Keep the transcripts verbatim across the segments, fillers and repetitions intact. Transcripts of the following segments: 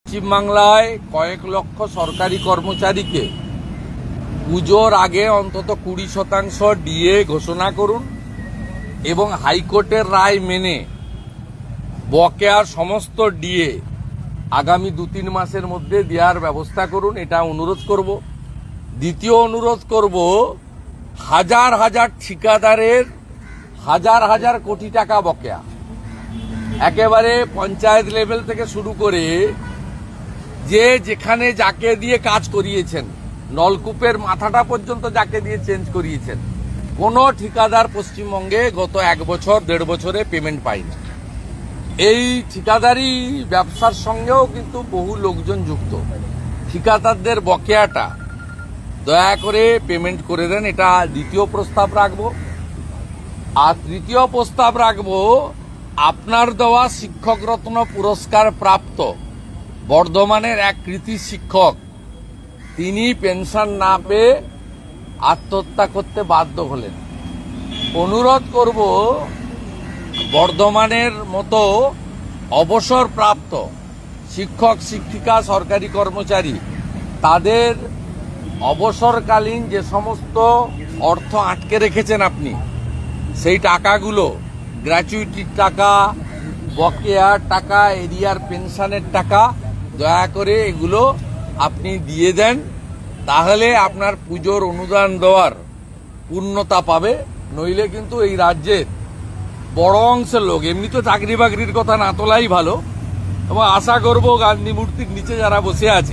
পশ্চিমবাংলায় কয়েক লক্ষ সরকারি কর্মচারীকে পুজোর আগে অন্তত কুড়ি শতাংশ ডিএ ঘোষণা করুন এবং হাইকোর্টের রায় মেনে বকেয়ার সমস্ত ডিএ আগামী দু তিন মাসের মধ্যে দেওয়ার ব্যবস্থা করুন, এটা অনুরোধ করব। দ্বিতীয় অনুরোধ করব, হাজার হাজার ঠিকাদারের হাজার হাজার কোটি টাকা বকেয়া, একেবারে পঞ্চায়েত লেভেল থেকে শুরু করে যে যেখানে যাকে দিয়ে কাজ করিয়েছেন, নলকূপের মাথাটা পর্যন্ত যাকে দিয়ে চেঞ্জ করিয়েছেন, কোনো ঠিকাদার পশ্চিমবঙ্গে গত এক বছর দেড় বছরে পেমেন্ট পায়নি। এই ঠিকাদারি ব্যবসার সঙ্গেও কিন্তু বহু লোকজন যুক্ত। ঠিকাদারদের বকেয়াটা দয়া করে পেমেন্ট করে দেন, এটা দ্বিতীয় প্রস্তাব রাখব। আর তৃতীয় প্রস্তাব রাখব, আপনার দেওয়া শিক্ষক রত্ন পুরস্কার প্রাপ্ত বর্ধমানের এক কৃতি শিক্ষক, তিনি পেনশন না পেয়ে আত্মহত্যা করতে বাধ্য হলেন। অনুরোধ করব, বর্ধমানের মতো অবসরপ্রাপ্ত শিক্ষক শিক্ষিকা সরকারি কর্মচারী, তাদের অবসরকালীন যে সমস্ত অর্থ আটকে রেখেছেন আপনি, সেই টাকাগুলো গ্র্যাচুইটির টাকা, বকেয়ার টাকা, এরিয়ার পেনশনের টাকা, দয়া করে এগুলো আপনি দিয়ে দেন, তাহলে আপনার পুজোর অনুদান দেওয়ার পূর্ণতা পাবে। নইলে কিন্তু এই রাজ্যের বড় অংশের লোক, এমনি তো চাকরি বাকরির কথা না তোলাই ভালো, এবং আশা করব গান্ধী মূর্তির নিচে যারা বসে আছে,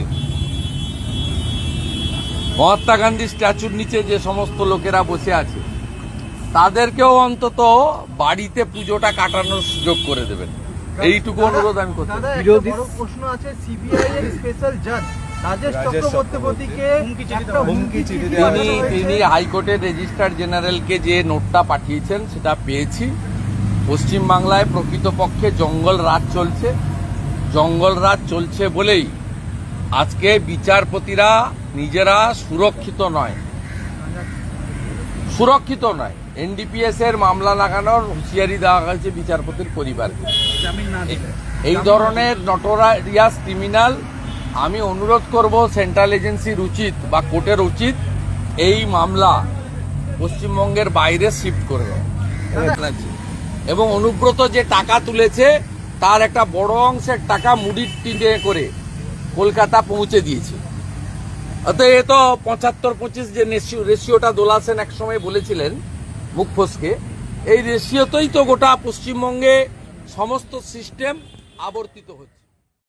মহাত্মা গান্ধী স্ট্যাচুর নিচে যে সমস্ত লোকেরা বসে আছে, তাদেরকেও অন্তত বাড়িতে পুজোটা কাটানোর সুযোগ করে দেবেন, এইটুকু অনুরোধ আমি করছি। প্রশ্ন আছে, সিবিআই এর স্পেশাল জাজ রাজেশ চক্রবর্তীকে তিনি তিনি হাইকোর্টের রেজিস্ট্রার জেনারেলকে যে নোটটা পাঠিয়েছেন সেটা পেয়েছি। পশ্চিমবাংলায় প্রকৃতপক্ষে জঙ্গল রাজ চলছে, জঙ্গল রাজ চলছে বলেই আজকে বিচারপতিরা নিজেরা সুরক্ষিত নয়, সুরক্ষিত নয়। এনডিপিএস এর মামলা লাগানোর হুঁশিয়ারি দেওয়া হয়েছে বিচারপতির পরিবারকে। এই ধরনের নটোরিয়াস ক্রিমিনাল, আমি অনুরোধ করব সেন্ট্রাল এজেন্সির উচিত বা কোর্টের উচিত এই মামলা পশ্চিমবঙ্গের বাইরে শিফট করে দেয়, এবং অনুব্রত যে টাকা তুলেছে তার একটা বড় অংশের টাকা মুডির টিনে করে কলকাতা পৌঁছে দিয়েছে। অতএব এ তো পঁচাত্তর পঁচিশ যে রেশিওটা দোলা সেন একসময় বলেছিলেন মুখ ফসকে, এই রেশিওতেই তো গোটা পশ্চিমবঙ্গে সমস্ত সিস্টেম আবর্তিত হচ্ছে।